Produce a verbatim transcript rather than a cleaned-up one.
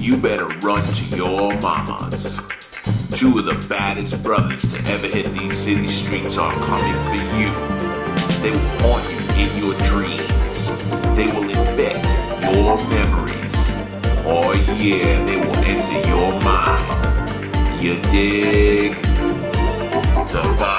you better run to your mamas. Two of the baddest brothers to ever hit these city streets are coming for you. They will haunt you in your dreams. They will infect your memories. Oh yeah, they will enter your mind. You dig? The